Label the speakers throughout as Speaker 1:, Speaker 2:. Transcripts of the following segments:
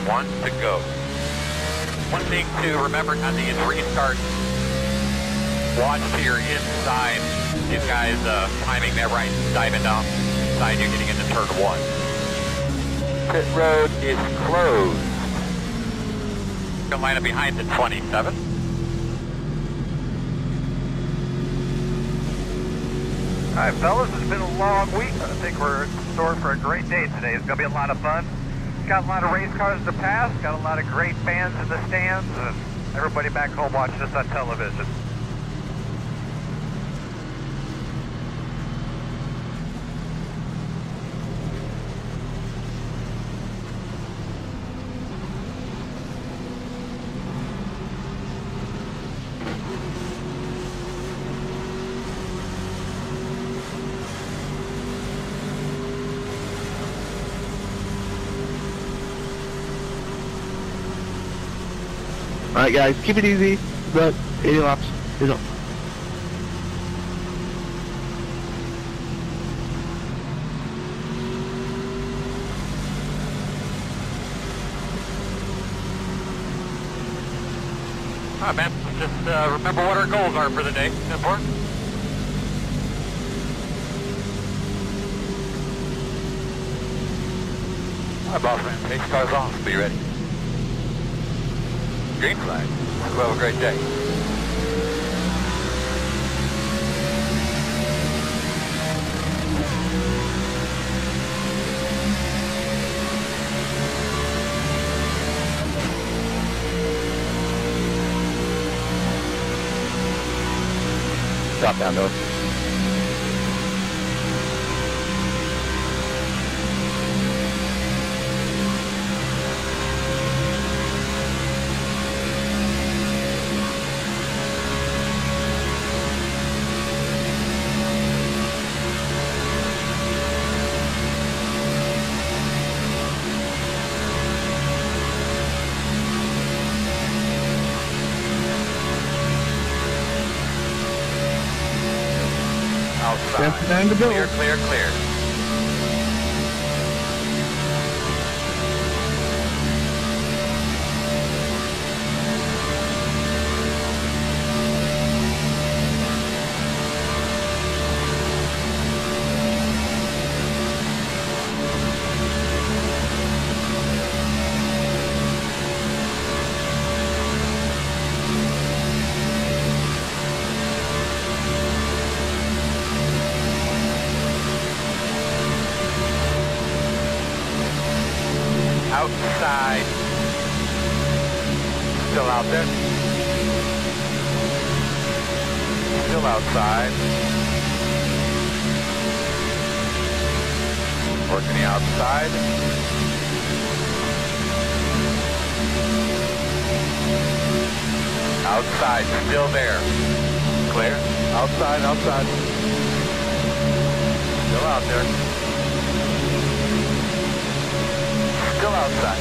Speaker 1: 1 to go. One thing to remember on these restarts, watch to your inside. These guys timing their right, diving down side you getting into turn 1. Pit road is closed. Going to line up behind the 27.
Speaker 2: All right, fellas, it's been a long week, but I think we're in store for a great day today. It's going to be a lot of fun. Got a lot of race cars to pass, got a lot of great fans in the stands, and everybody back home watching us on television.
Speaker 3: Alright guys, keep it easy. But 80 laps is up.
Speaker 1: Alright, man, just remember what our goals are for the day. It's important. Alright, boss man, pace cars off, be ready. Green flag. We'll have a great day.
Speaker 3: Drop down, though.
Speaker 1: Outside. Clear, clear, clear. Outside. Still out there. Still outside. Working the outside. Outside, still there. Clear. Outside, outside. Still out there. Still outside.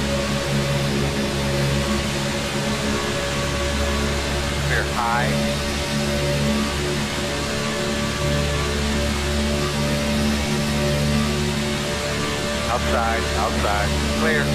Speaker 1: Clear high. Outside, outside. Clear.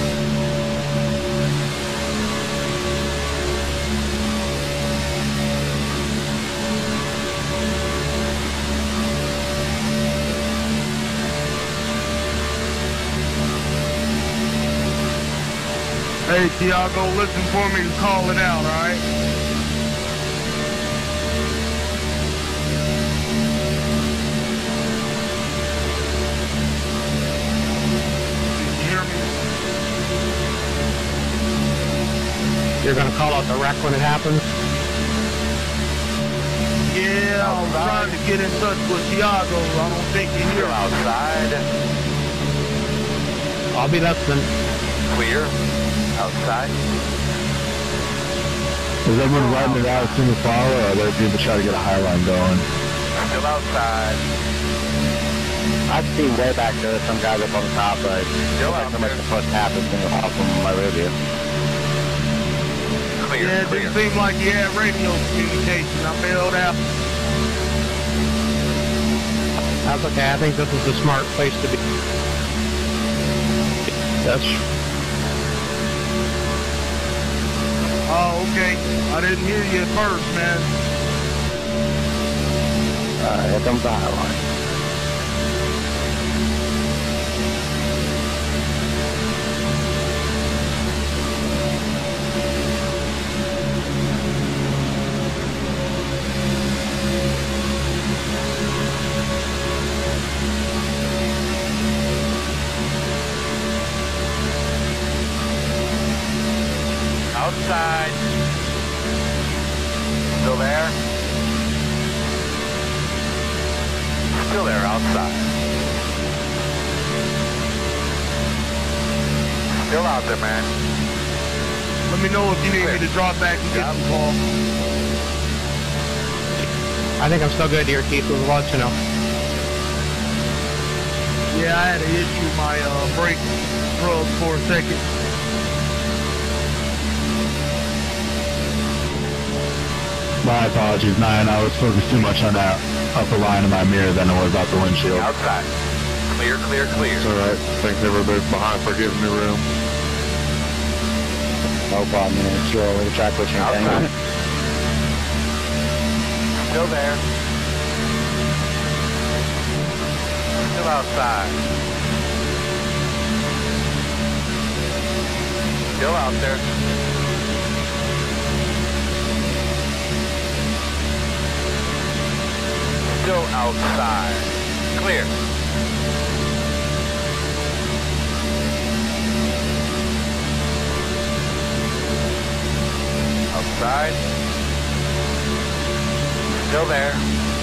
Speaker 3: Hey, Tiago, listen for me and call it out, alright? You hear me?
Speaker 4: You're gonna call out the wreck when it happens?
Speaker 3: Yeah, I'm trying to get in touch with Tiago. I don't think you hear me.
Speaker 1: Outside.
Speaker 4: I'll be listening.
Speaker 1: Clear. Outside.
Speaker 3: Is everyone riding it out as soon as possible, or are there people trying to get a high line going?
Speaker 1: Still outside.
Speaker 4: I see way back there some guys up on the top, but
Speaker 1: Still out
Speaker 4: so much the first half is going to off from my rear view.
Speaker 1: Clear,
Speaker 3: Yeah, it
Speaker 1: clear.
Speaker 3: didn't seem like you had radio communication. I bailed out.
Speaker 4: That's okay. I think this is a smart place to be.
Speaker 3: That's Oh, okay. I didn't hear you at first, man.
Speaker 4: Here comes the high line.
Speaker 1: Outside. Still there? Still there, outside. Still out there, man.
Speaker 3: Let me know if you need me to drop back and get some call.
Speaker 5: I think I'm still good here, Keith. We'll let you know.
Speaker 3: Yeah, I had to issue my brake rub for a second.
Speaker 4: My apologies, 9. I was focused too much on that upper line of my mirror than I was about the windshield.
Speaker 1: Outside. Clear, clear, clear.
Speaker 3: It's alright. Thanks everybody behind for giving me room.
Speaker 4: No problem, man. It's your little track pushing thing.
Speaker 1: Still there. Still outside. Still out there. Still outside. Clear. Outside. Still there.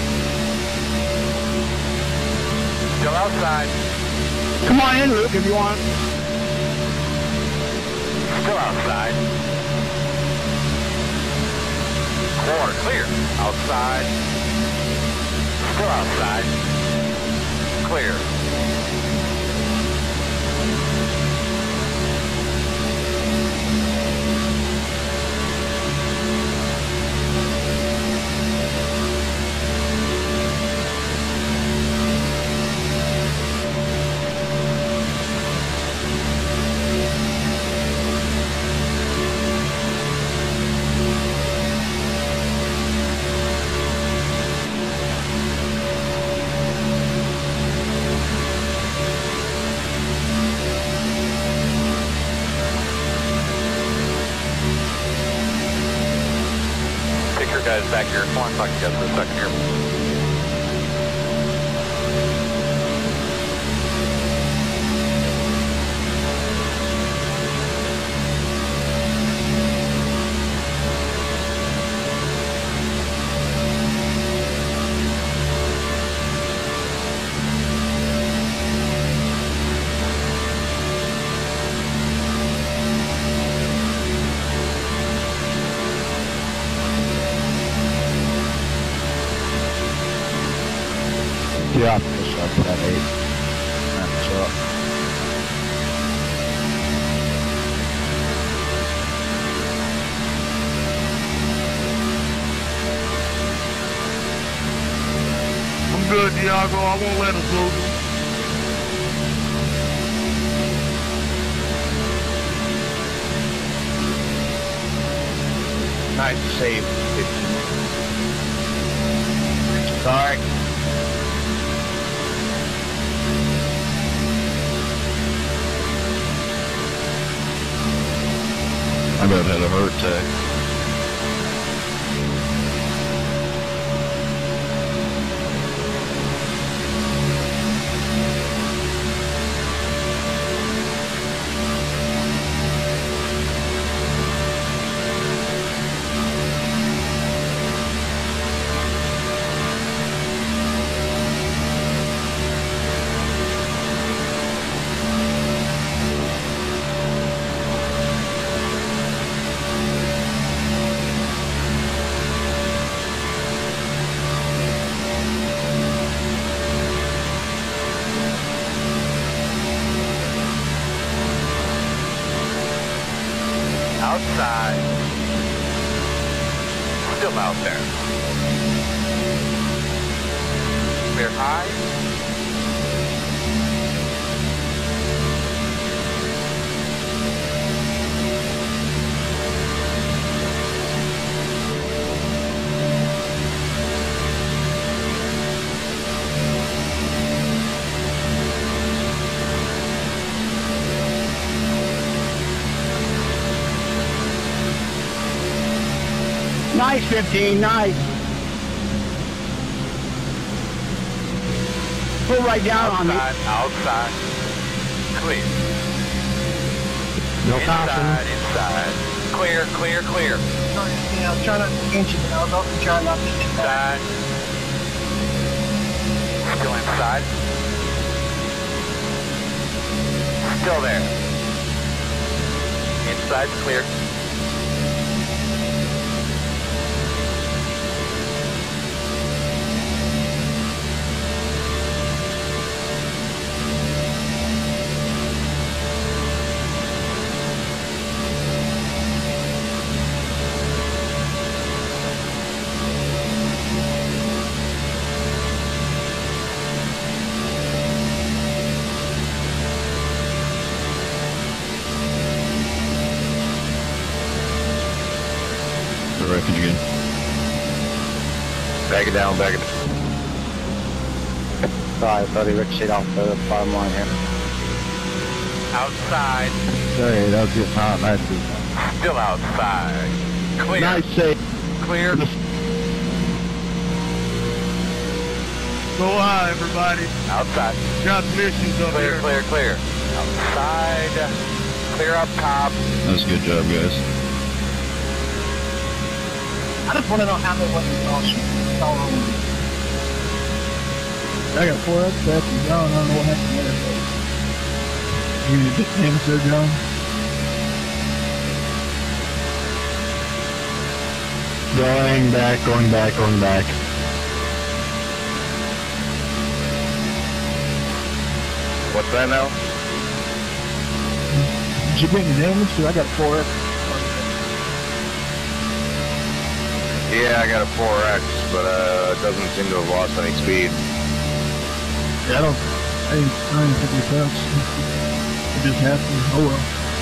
Speaker 1: Still outside.
Speaker 5: Come on in, Luke, if you want.
Speaker 1: Still outside. Corner clear. Outside. Still outside. Clear. Guys back here. Come on, talk to you guys for a second here.
Speaker 4: Yeah, push up to that 8. That's up.
Speaker 3: I'm good, Diago. I won't let us lose.
Speaker 5: Nice save. Sorry.
Speaker 3: I bet had a heart attack.
Speaker 1: Outside. Still out there. Clear high.
Speaker 5: Nice, 15, nice. Pull right down on me.
Speaker 1: Outside. Clear.
Speaker 5: No caution.
Speaker 1: Inside. Clear.
Speaker 6: Yeah, I'll try not to pinch it, but I'll also try not to hit that.
Speaker 1: Inside. Still inside. Still there. Inside's clear.
Speaker 4: Wreckage again.
Speaker 3: Back it down.
Speaker 5: Sorry, I thought he ricocheted off the bottom line here.
Speaker 1: Outside.
Speaker 4: Hey, that was getting hot. Nice.
Speaker 1: Still outside. Clear.
Speaker 3: Nice save.
Speaker 1: Clear.
Speaker 7: Go high, everybody.
Speaker 1: Outside.
Speaker 7: Transmission's up
Speaker 1: Clear.
Speaker 7: here.
Speaker 1: Outside. Clear up top.
Speaker 4: That was a good job, guys.
Speaker 6: I just want to know how they went to caution. That's all I want to know.
Speaker 7: I got 4X passes down. I don't know what happened there. You need to damage there, John?
Speaker 4: Going back.
Speaker 3: What's that now?
Speaker 7: Did you bring your damage? Because I got 4X.
Speaker 3: Yeah, I got a 4X, but it doesn't seem to have lost any speed.
Speaker 7: Yeah, I didn't think it counts. It just happened. Oh well.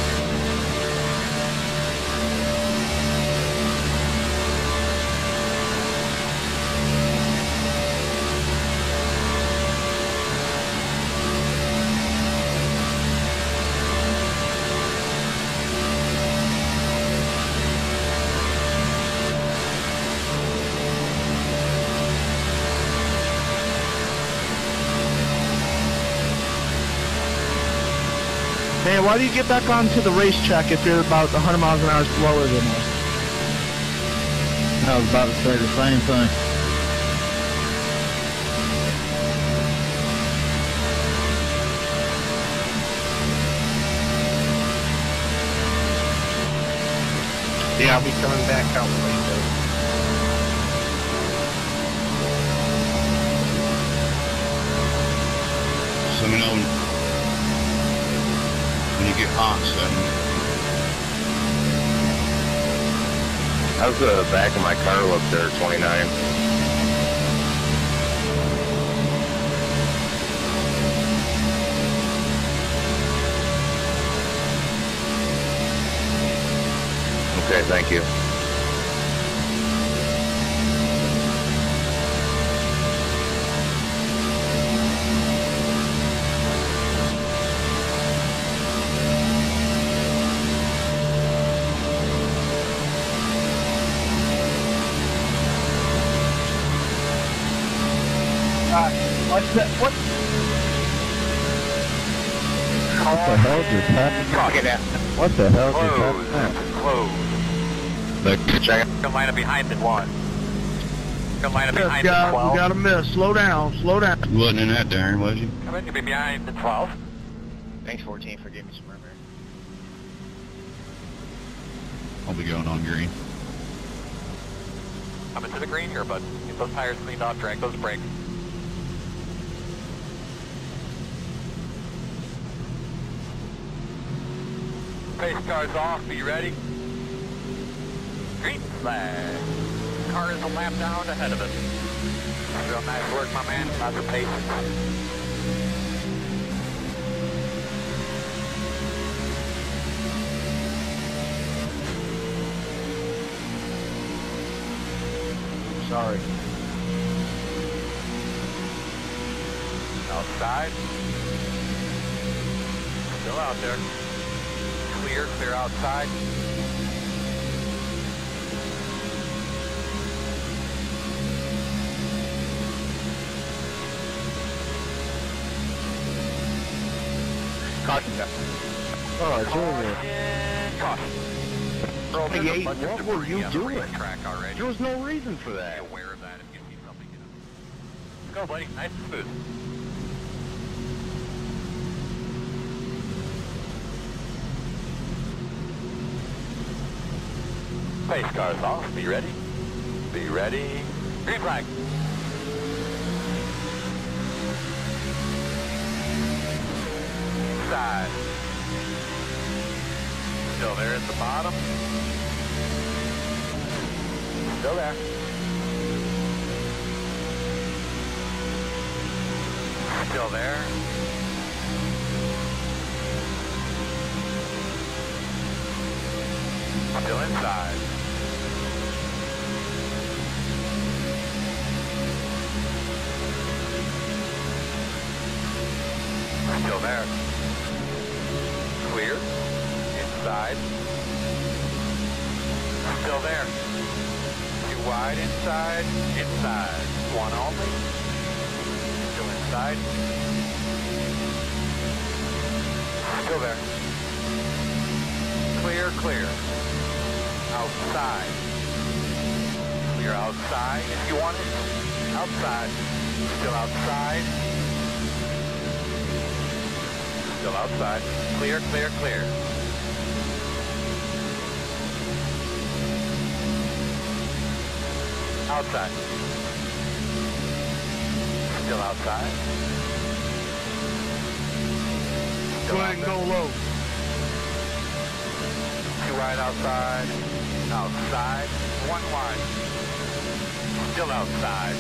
Speaker 3: Man, why do you get back onto the racetrack if you're about 100 miles an hour slower than us?
Speaker 4: I was about to say the same thing.
Speaker 5: Yeah, I'll be coming back out later.
Speaker 4: So, you know, when you get hot, so
Speaker 3: How's the back of my car look there, 29? Okay, thank you.
Speaker 6: What's that? What?
Speaker 4: what the hell just happened? What the hell just happened?
Speaker 1: Close.
Speaker 4: Look, check it.
Speaker 1: Gonna line up behind the one. Gonna line up behind the
Speaker 7: Guys,
Speaker 1: 12.
Speaker 7: we got a miss. Slow down.
Speaker 4: You wasn't in that, Darren, was you?
Speaker 1: Come in, you'll be behind the 12.
Speaker 5: Thanks, 14, for giving me some room here.
Speaker 4: I'll be going on green.
Speaker 1: Coming to the green here, bud. Get those tires cleaned off, drag those brakes. Pace car's off, be ready. Green flag. Car is a lap down ahead of us. Real nice work, my man. Lots of patience.
Speaker 5: Sorry.
Speaker 1: Outside. Still out there. Clear outside.
Speaker 3: Caution, guys.
Speaker 4: Oh, it's over.
Speaker 1: Caution. Earl, there's a
Speaker 3: Hey,
Speaker 1: bunch of
Speaker 3: what were
Speaker 1: debris
Speaker 3: you
Speaker 1: on the
Speaker 3: doing?
Speaker 1: racetrack already.
Speaker 3: There was no reason for
Speaker 1: Be
Speaker 3: that.
Speaker 1: aware of that if you see something. Go, buddy. Nice and smooth. Pace cars off. Be ready. Be ready. Green flag. Side. Still there at the bottom. Still there. Still there. Still inside. Still there. Clear. Inside. Still there. Too wide inside. Inside. One only. Still inside. Still there. Clear, clear. Outside. Clear outside if you want it. Outside. Still outside. Still outside. Clear, clear, clear. Outside. Still outside. Still
Speaker 7: Go ahead and go low.
Speaker 1: Too wide outside. Outside. One wide. Still outside.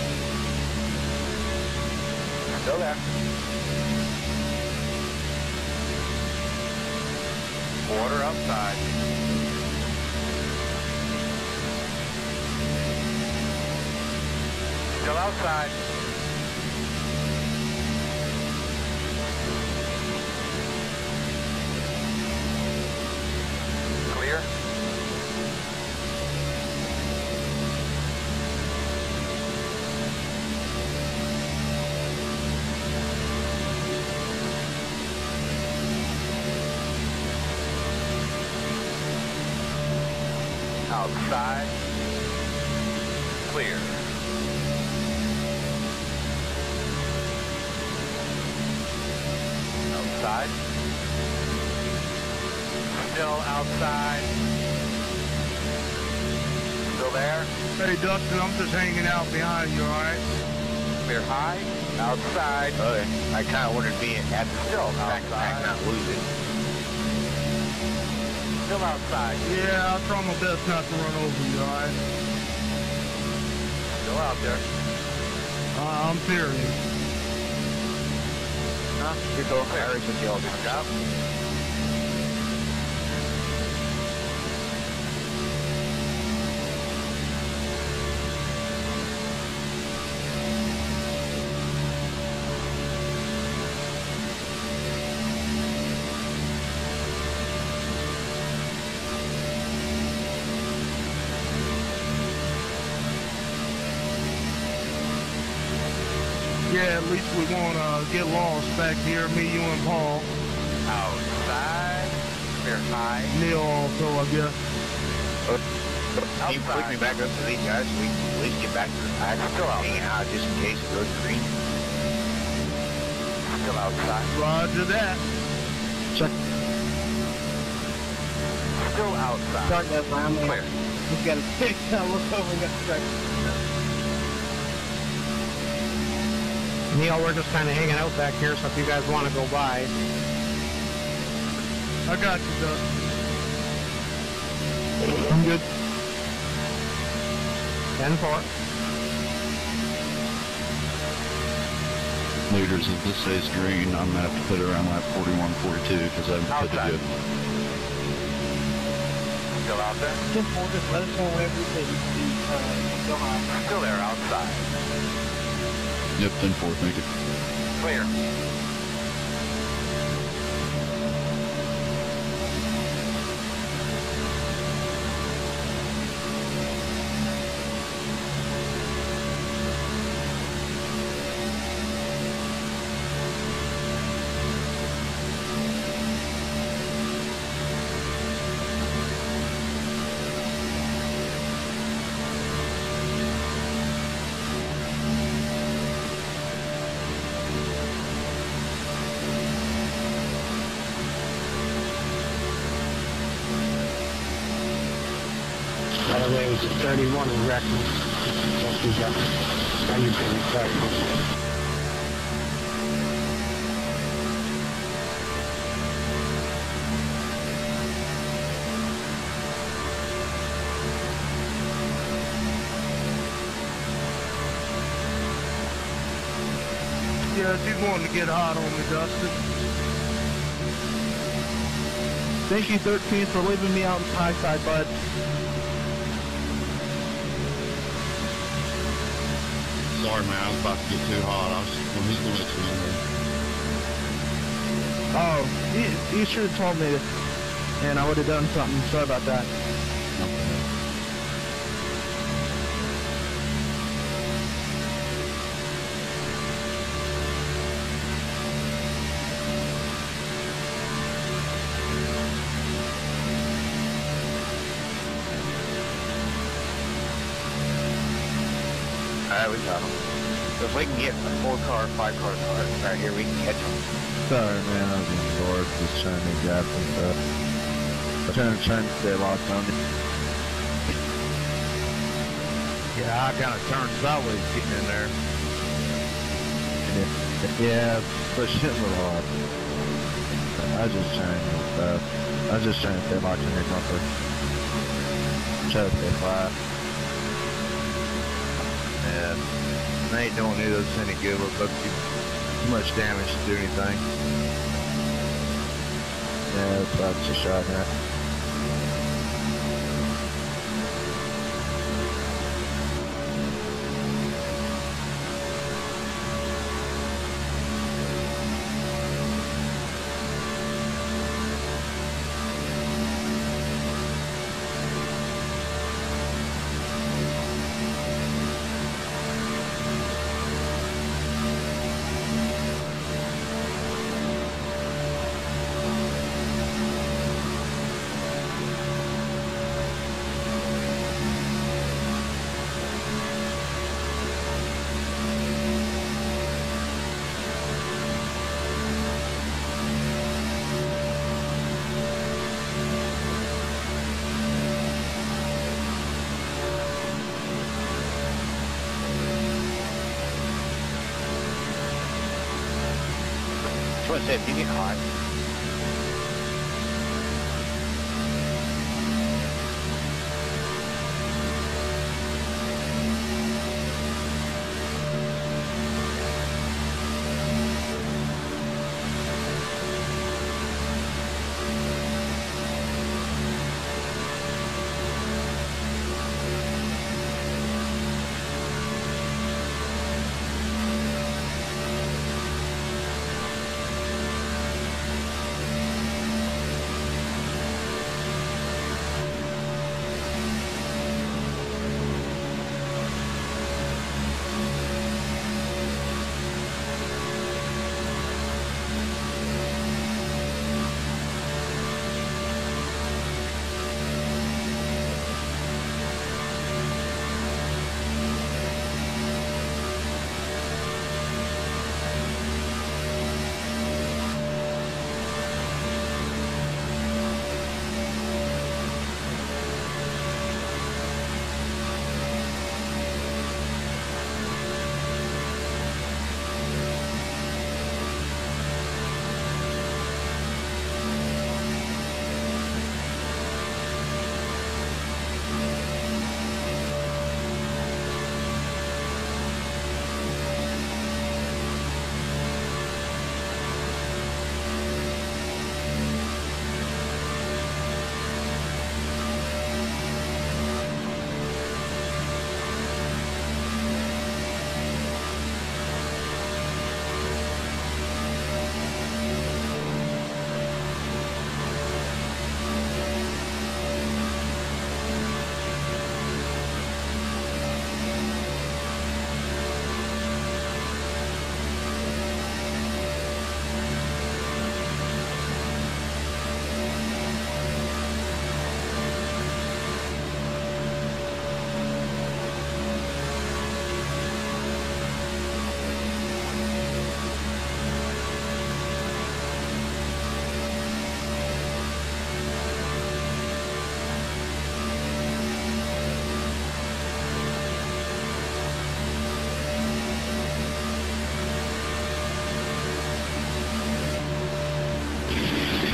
Speaker 1: Still there. Quarter outside. Still outside. Clear. Outside. Clear. Outside. Still outside. Still there.
Speaker 7: Hey, Dustin, I'm just hanging out behind you, alright?
Speaker 1: Clear high. Outside.
Speaker 3: Okay. I kind of wanted to be at the
Speaker 1: Still
Speaker 3: back,
Speaker 1: outside.
Speaker 3: not lose it.
Speaker 1: Still outside.
Speaker 7: Yeah, I'll try my best not to run over you, alright?
Speaker 1: Still out there.
Speaker 7: I'm serious.
Speaker 3: You're going for iRacing with y'all.
Speaker 1: Good job.
Speaker 7: Yeah, at least we won't get lost back here, me, you, and Paul.
Speaker 1: Outside. Clear high.
Speaker 7: Neil also, I guess.
Speaker 3: Can you push me back up to these guys so we can at least get back to the pack?
Speaker 1: Still out.
Speaker 3: Hanging out just in case it goes green.
Speaker 1: Still outside.
Speaker 7: Roger that.
Speaker 4: Check.
Speaker 1: Still outside.
Speaker 6: Start that line.
Speaker 1: Clear.
Speaker 6: We've got to take look over and get the track.
Speaker 5: Neil, we're just kind of hanging out back here, so if you guys want to go by.
Speaker 7: I got you, Dustin. I'm good.
Speaker 5: 10-4.
Speaker 4: Leaders, if this stays green, I'm going to have to put it around lap 41, 42, because I haven't put it
Speaker 1: Outside.
Speaker 4: good.
Speaker 1: Still out there.
Speaker 6: Just let us know whenever you say go high.
Speaker 1: Still there outside.
Speaker 4: Yep, 10-4, thank you.
Speaker 1: Clear.
Speaker 5: was a 31 in record. What we got. How you been excited?
Speaker 7: Yeah, she's wanting to get hot on me, Dustin. Thank you, 13, for leaving me out in high side, bud.
Speaker 4: Sorry, man. I was about to get too hot. When he's going to let you in there.
Speaker 7: Oh, you should have told me, and I would have done something. Sorry about that.
Speaker 3: Alright, we got him. So if we can get a 4-car, 5-car car right here, we can catch them.
Speaker 4: Sorry, man. I was in bored just trying to grab some stuff. I'm trying to stay locked on it. Yeah, I kind of turned sideways getting in there. Yeah, pushing a little hard. I was just trying to stay locked in the bumper. Try to stay flat. And they ain't doing either any good. Look up too much damage to do anything. Yeah, that's what I was just shot at.
Speaker 3: That's what I said, you get hot.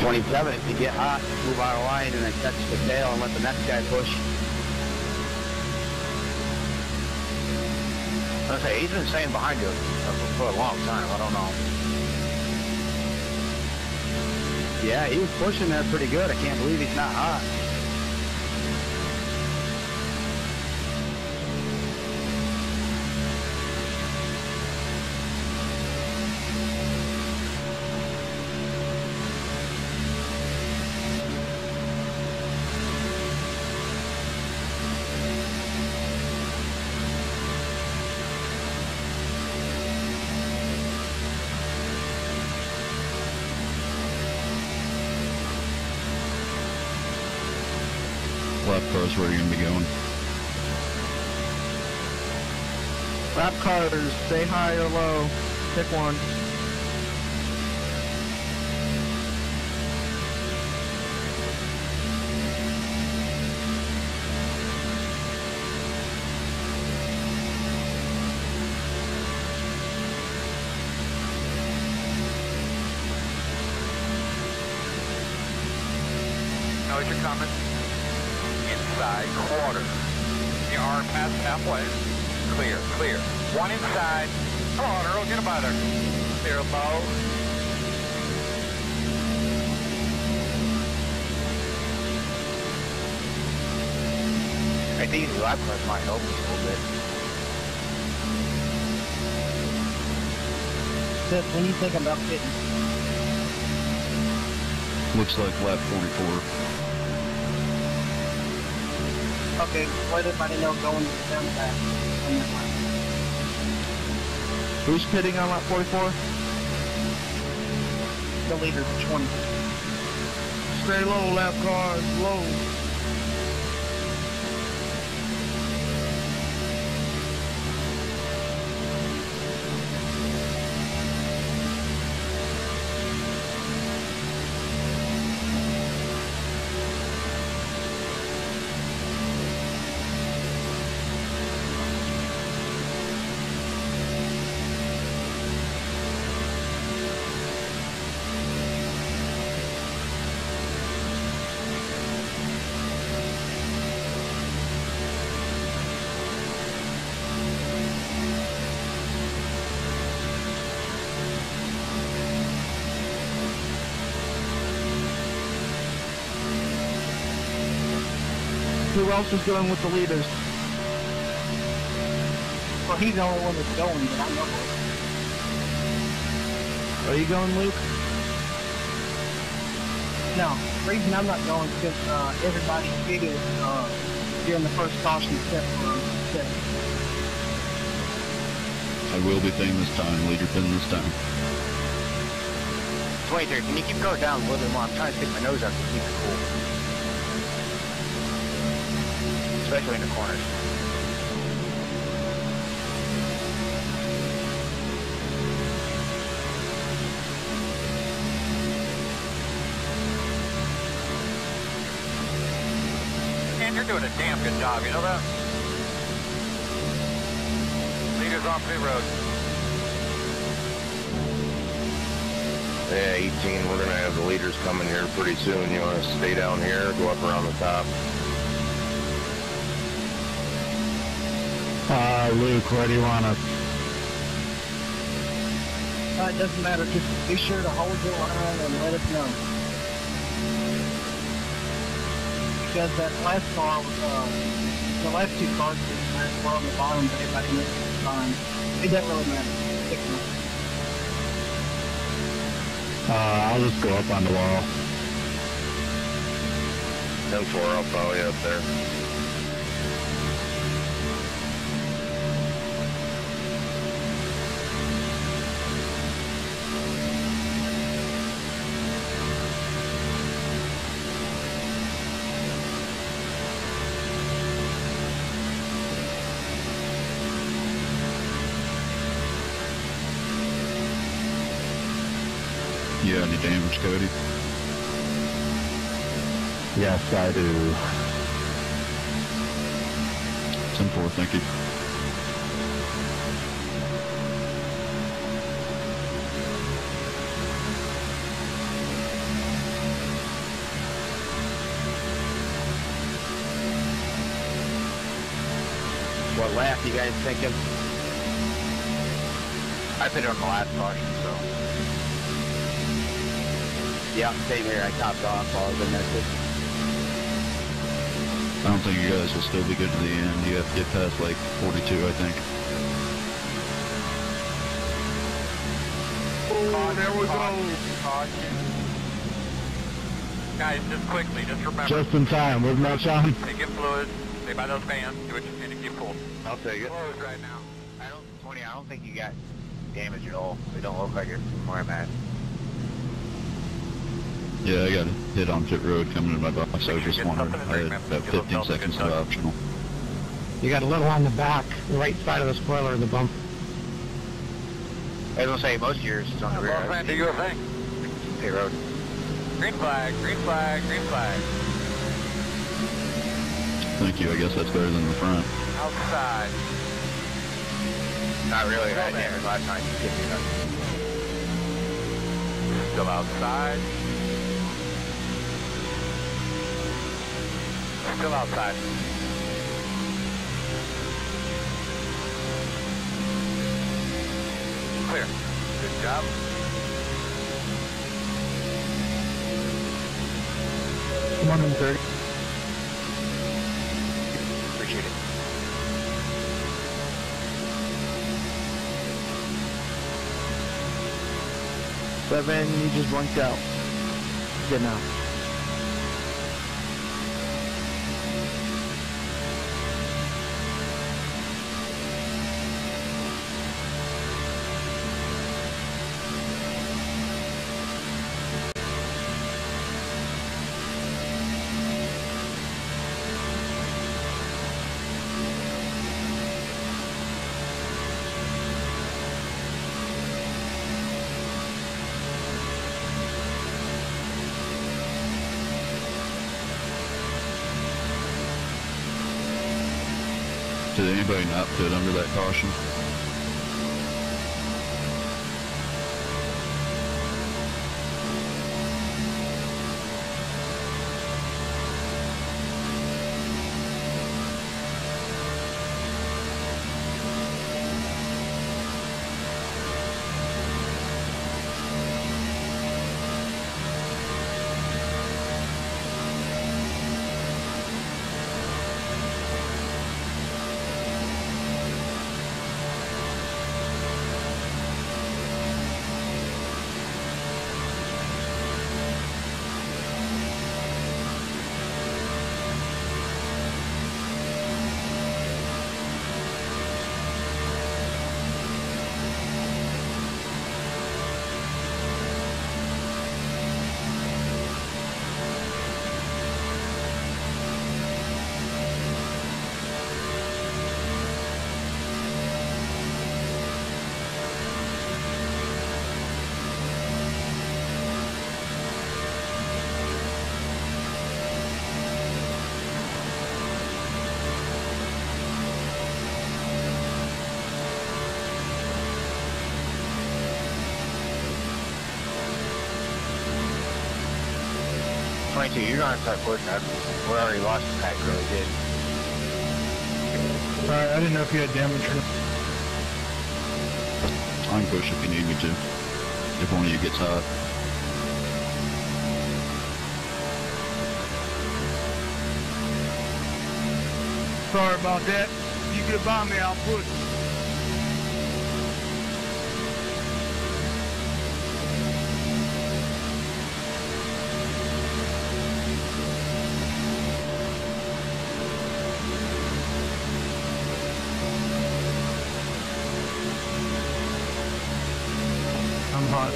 Speaker 3: 27, if you get hot, move out of line and then catch the tail and let the next guy push. I say, he's been staying behind you for a long time, I don't know. Yeah, he was pushing there pretty good. I can't believe he's not hot.
Speaker 4: Lap cars, where are you going to be going?
Speaker 7: Lap cars, stay high or low. Pick one.
Speaker 1: Know you're coming. Inside quarter. You are past halfway. Clear, clear. One inside. Come on, Earl, get him by there. Clear low.
Speaker 3: I think these lap cars might help us a little bit.
Speaker 6: Seth, when you think about fitting,
Speaker 4: Looks like lap 44.
Speaker 6: okay, let everybody know going down the back on that line.
Speaker 7: Who's pitting on lap 44?
Speaker 6: The leader, 20.
Speaker 7: Stay low, lap cars, low. Who else is going with the leaders?
Speaker 6: Well, he's the only one that's going, but I know it.
Speaker 7: Are you going, Luke?
Speaker 6: No, the reason I'm not going is because everybody figured during the first caution except for Seth.
Speaker 4: I will be thing this time, leader pin this time.
Speaker 3: 23, can you keep going down a little bit more? I'm trying to stick my nose out to keep it cool. Especially in the corners.
Speaker 1: And you're doing a damn good job, you know that? Leaders off pit road.
Speaker 8: Yeah, 18, we're going to have the leaders coming here pretty soon. You want to stay down here or go up around the top?
Speaker 4: Luke, where do you want us?
Speaker 6: It doesn't matter, just be sure to hold your line and let us know. Because that last car was, the last two cars were on the bottom, but everybody missed the time. It doesn't really matter. Pick one.
Speaker 4: I'll just go up on the wall.
Speaker 8: 10-4, I'll follow you up there.
Speaker 4: You got any damage, Cody?
Speaker 9: Yes, I do.
Speaker 4: 10-4, thank you.
Speaker 3: or left, you guys thinking? I put it on the last caution, so. Yeah, same here. I topped off while I was in there.
Speaker 4: I don't think you guys will still be good to the end. You have to get past like 42, I think.
Speaker 8: Oh, there we go.
Speaker 1: Guys, just quickly, just remember.
Speaker 7: Just in time, wasn't that, Sean?
Speaker 1: Take in fluid, stay by those fans, do what you can to keep cool.
Speaker 8: I'll take it.
Speaker 1: Close right now.
Speaker 3: Tony, I don't think you got damage at all. They don't look like it from where I'm at.
Speaker 4: Yeah, I got hit on pit road coming in my box. I was just wondering. I had about 15 seconds of optional.
Speaker 5: You got a little on the back, the right side of the spoiler of the bump.
Speaker 3: I was gonna say most of yours is on the rear.
Speaker 1: Well, man, do your thing.
Speaker 3: Pit road.
Speaker 1: Green flag, green flag, green flag.
Speaker 4: Thank you. I guess that's better than the front.
Speaker 1: Outside.
Speaker 3: Not really. I had damage last night.
Speaker 1: Still outside. Still outside. Clear. Good job.
Speaker 7: Come on in 30.
Speaker 3: Appreciate it.
Speaker 7: Seven, you just blinked out. Good now.
Speaker 4: Did anybody not pit under that caution?
Speaker 3: You're gonna start pushing up. We already lost the pack, really did.
Speaker 7: Alright, I didn't know if you had damage or not.
Speaker 4: I can push if you need me to. If one of you gets hot.
Speaker 7: Sorry about that. You get by me, I'll push. I'm hot.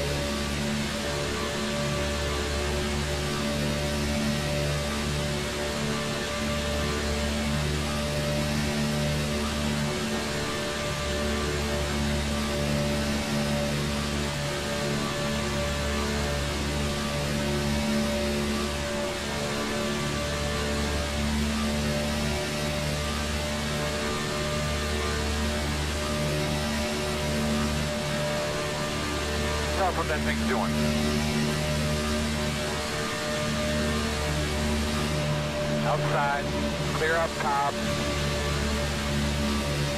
Speaker 1: That's what that thing's doing. Outside, clear up top.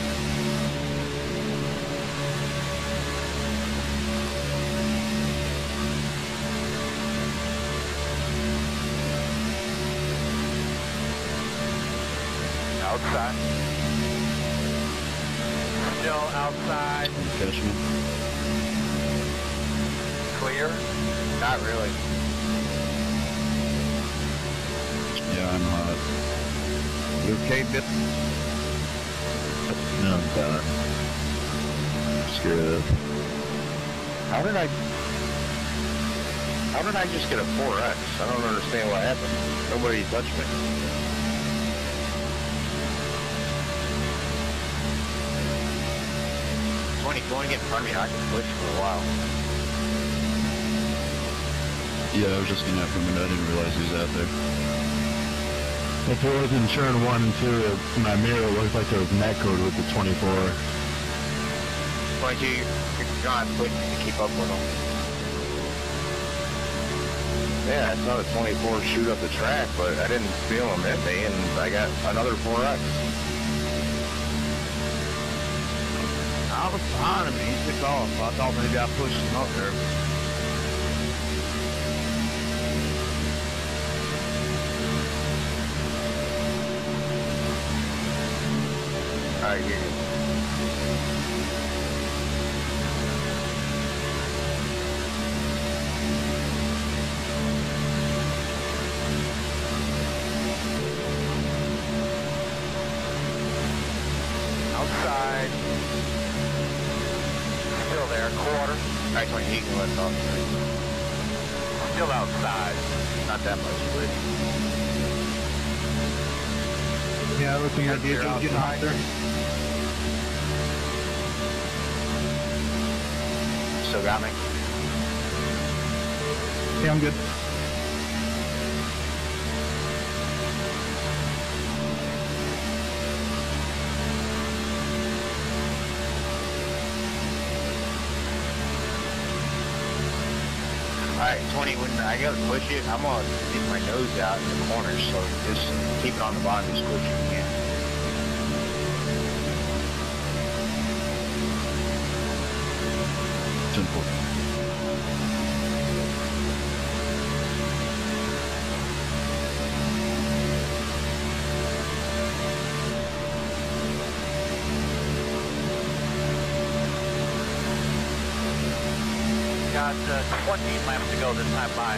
Speaker 1: outside. Still outside.
Speaker 4: Catch me.
Speaker 1: Clear.
Speaker 3: Not really.
Speaker 4: Yeah, I'm hot.
Speaker 8: You okay, Bill?
Speaker 4: No, I'm done. Screw it.
Speaker 8: How did I just get a 4X? I don't understand what happened. Nobody touched me.
Speaker 3: If you want to get in front of me, I can push for a while.
Speaker 4: Yeah, I was just gonna have him, and I didn't realize he was out there.
Speaker 9: If it was in turn 1 and 2, my mirror looked like there was net code with the 24.
Speaker 3: 22, you're gonna have to push to keep up with them.
Speaker 8: Yeah, I saw the 24 shoot up the track, but I didn't feel him hit me, and I got another 4X.
Speaker 3: I was behind him, he took off. I thought maybe I pushed him up there. Alright, you're good.
Speaker 1: Outside. Still there, quarter.
Speaker 3: Alright, 20, you can let it off.
Speaker 1: Still outside.
Speaker 3: Not that much, but
Speaker 7: Yeah, looking at you, getting hot there.
Speaker 3: still got me.
Speaker 7: Yeah, I'm good.
Speaker 3: Alright, 20, when I gotta push it, I'm gonna stick my nose out in the corners, so just keep it on the bottom as quick as you can.
Speaker 4: Simple.
Speaker 1: Got 20 laps to go this time by.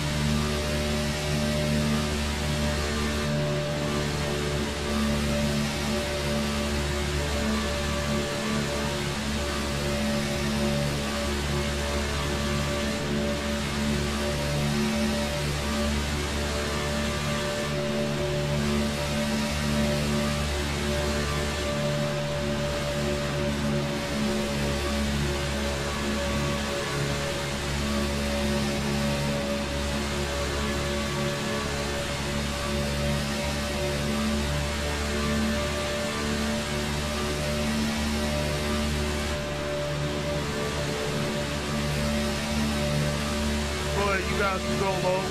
Speaker 7: You guys can go low.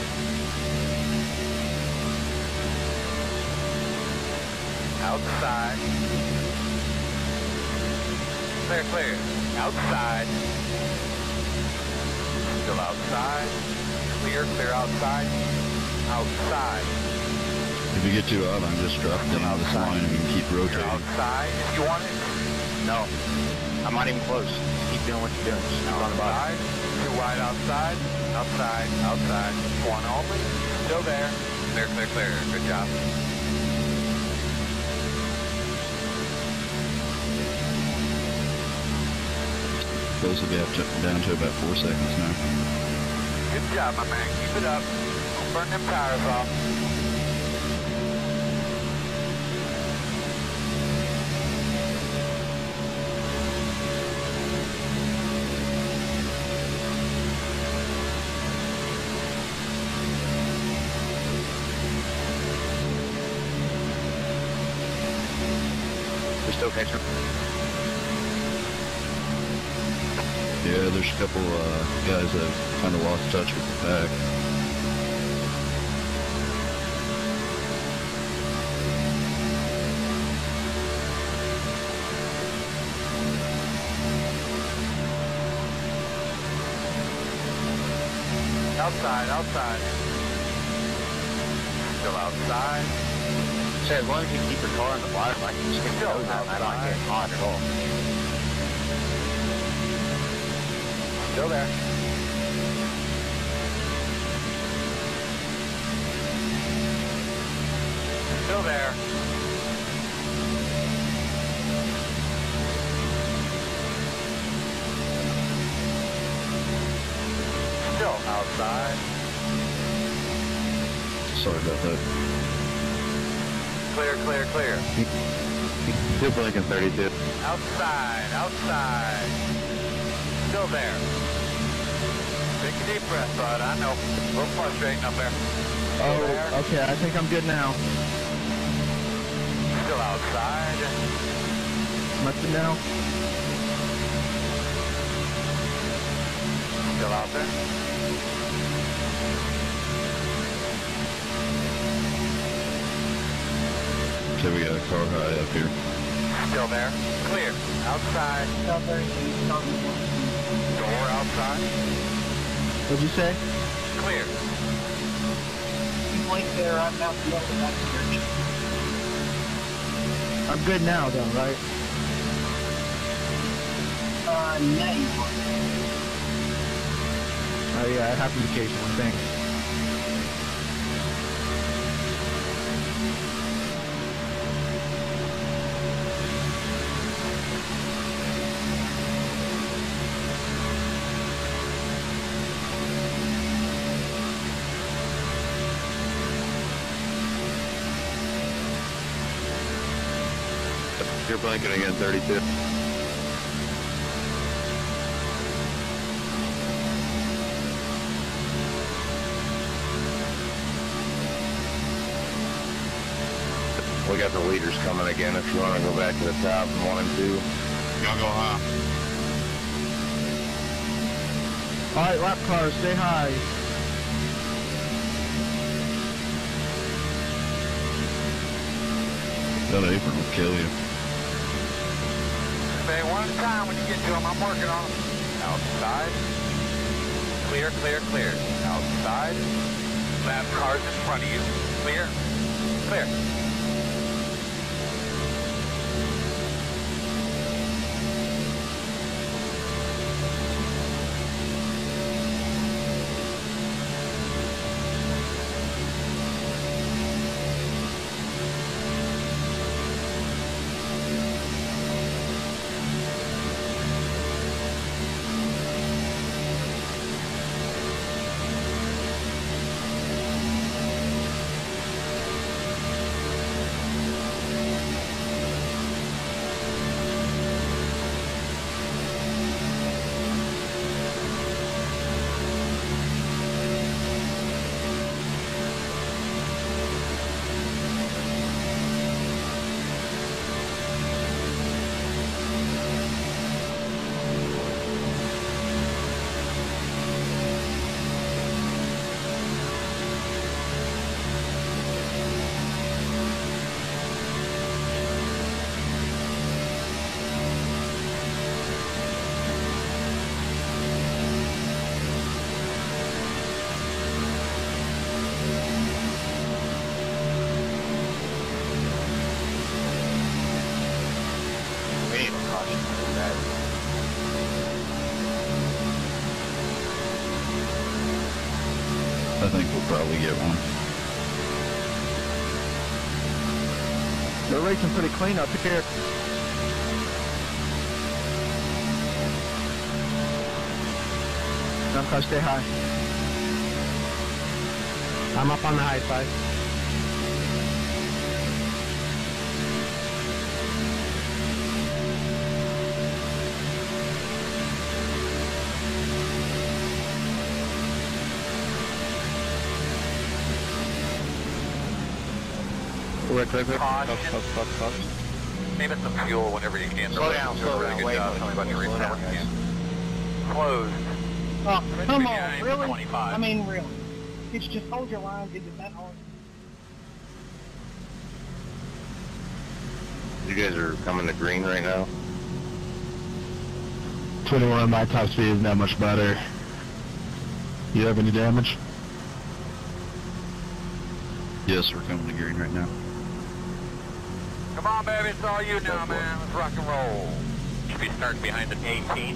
Speaker 1: Outside. Clear, clear. Outside. Still outside. Clear, clear outside. Outside.
Speaker 4: If you get too out, I'm just drop down this line and we can keep
Speaker 1: You're
Speaker 4: rotating.
Speaker 1: outside if you want it.
Speaker 3: No, I'm not even close. Keep doing what you're doing. Just keep on the bottom.
Speaker 1: Outside. Too wide outside. Outside. Outside. One only. Still there. Clear, clear, clear. Good job.
Speaker 4: Those will be up down to about 4 seconds now.
Speaker 1: Good job, my man. Keep it up. Don't burn them tires off.
Speaker 3: We're still catching.
Speaker 4: Yeah, there's a couple guys that have kind of lost touch with the pack.
Speaker 1: Outside, outside. Still outside.
Speaker 3: said, as long as you keep your car in the bottom, I can just get those out and I don't get hot at all.
Speaker 2: Still there. Still there. Still outside.
Speaker 4: Sorry about that.
Speaker 2: Clear, clear, clear.
Speaker 9: Still blinking 32.
Speaker 2: Outside, outside. Still there. Take a deep breath, bud. I know. A little frustrating up there.
Speaker 7: Oh, okay. I think I'm good now.
Speaker 2: Still outside.
Speaker 7: Nothing now.
Speaker 2: Still out there.
Speaker 4: Okay, we got a car high up here.
Speaker 2: Still there. Clear. Outside. Door outside.
Speaker 7: What'd you say?
Speaker 2: Clear.
Speaker 6: Blink there, I'm out the other back here.
Speaker 7: I'm good now, though, right?
Speaker 6: Now you are.
Speaker 7: Oh, yeah, that happened occasionally. Thanks.
Speaker 9: You're blinking again 32.
Speaker 8: We got the leaders coming again if you want to go back to the top in 1 and 2.
Speaker 9: Y'all go high.
Speaker 7: All right, lap cars, stay high.
Speaker 4: That apron will kill you.
Speaker 2: Stay one at a time when you get to them. I'm working on them. Outside. Clear, clear, clear. Outside. Lap cars in front of you. Clear. Clear.
Speaker 4: I think we'll probably get one.
Speaker 7: They're racing pretty clean up here. Some cars stay high. I'm up on the high side.
Speaker 2: Save it some fuel whenever you can.
Speaker 3: Slow down, slow down, wait.
Speaker 2: Closed.
Speaker 6: Oh, come on,
Speaker 2: Behind
Speaker 6: really?
Speaker 2: 25.
Speaker 6: I mean, really. It's just hold your lines, is it that hard?
Speaker 8: You guys are coming to green right now?
Speaker 9: 21, my top speed is not much better. You have any damage?
Speaker 4: Yes, we're coming to green right now.
Speaker 1: Come on, baby, it's all you now, man. Let's rock and roll. Should be starting behind the 18.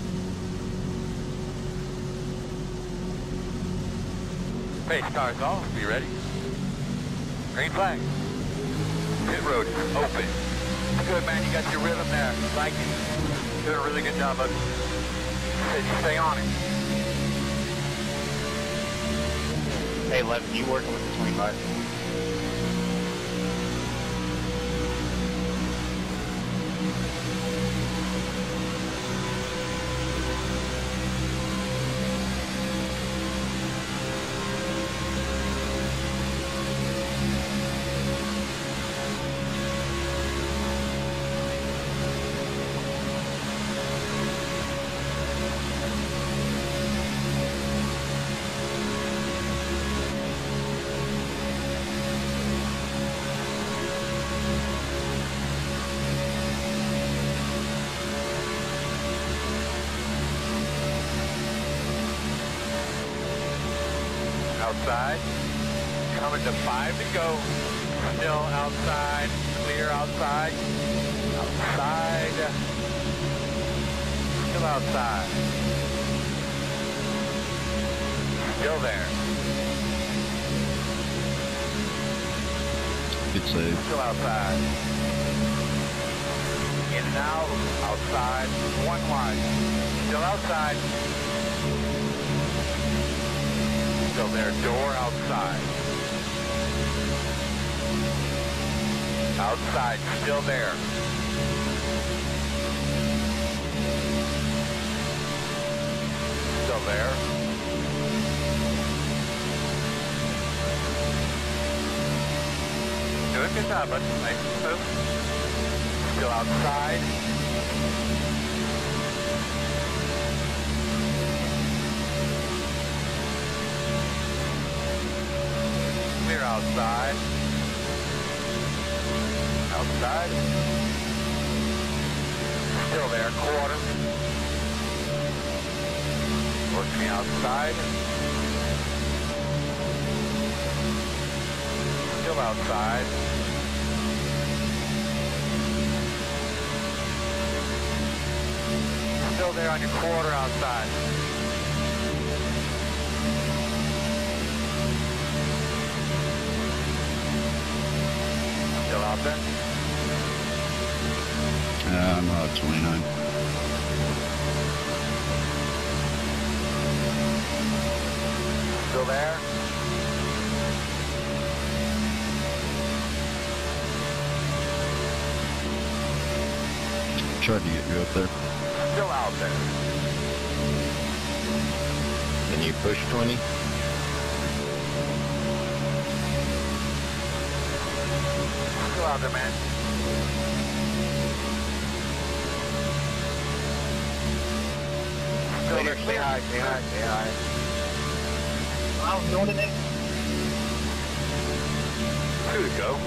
Speaker 1: Pace cars off, be ready. Green flag. Pit road is open. Good, man, you got your rhythm there. Like it. Doing a really good job, bud. Said you stay on it.
Speaker 3: Hey, Levin, you working with the 25?
Speaker 1: Outside, coming to 5 to go, still outside, clear outside, outside, still outside, still there,
Speaker 4: Good save.
Speaker 1: still outside, in and out, outside, one wide, still outside, still there, door outside. Outside, still there. Still there. Doing a good job, bud. Nice and smooth. Still outside. Clear outside. Outside. Still there, quarter. Working outside. Still outside. Still there on your quarter outside. Still out there?
Speaker 4: I'm out 29.
Speaker 1: Still there?
Speaker 4: Tried to get you up there.
Speaker 1: Still out there.
Speaker 3: Then you push 20?
Speaker 1: Still out there, man. Still there. Stay high, stay high, stay high.
Speaker 6: I was doing it.
Speaker 1: 2 to go.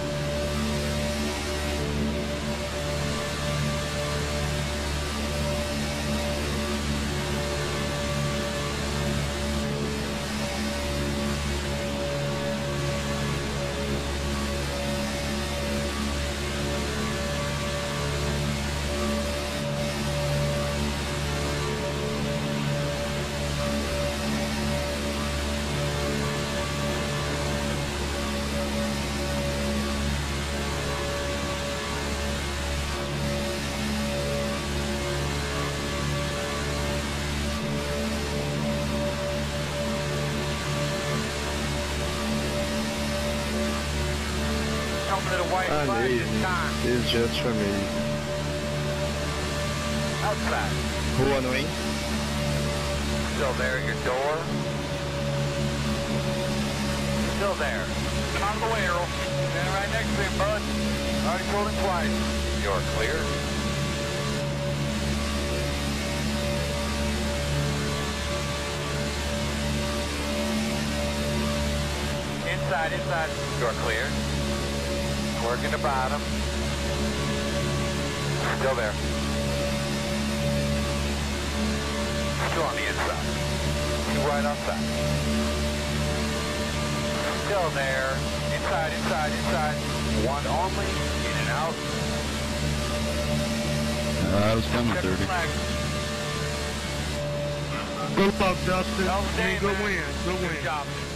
Speaker 1: Coming to the white flag this time.
Speaker 9: It's just for me.
Speaker 1: Outside.
Speaker 3: Who on the wing?
Speaker 1: Still there at your door. Still there. On the way, Earl. Stand right next to him, bud. Already told him twice. You're clear. Inside, inside. You're clear. Working the bottom. Still there. Still on the inside. Right outside. Still there. Inside, inside, inside. One only. In and out.
Speaker 4: I was coming
Speaker 1: Check the
Speaker 4: 30.
Speaker 1: flag.
Speaker 7: Good luck, Dustin.
Speaker 1: Well,
Speaker 7: I mean, good win. Good win.
Speaker 1: Good job.